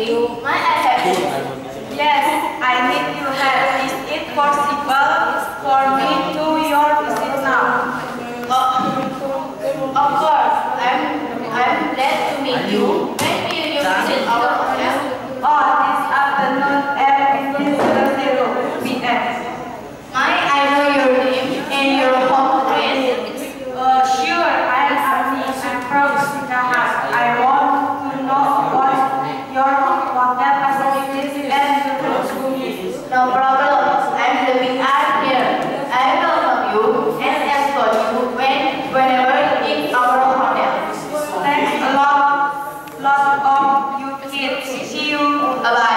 you. May I have it? Yes, I need to have. Is it possible for me to your visit now? Of course. I'm glad to meet you. When will you visit our hotel? Oh, this afternoon at 15:00 p.m. May I know your name and your home address? Sure, I am Arni. I'm from Singapore. I want to know what your hotel facilities and the room is. No problem. I'm living out here. I will help you and escort you whenever in our hotel. Thanks a lot of you kids. See you. Bye-bye.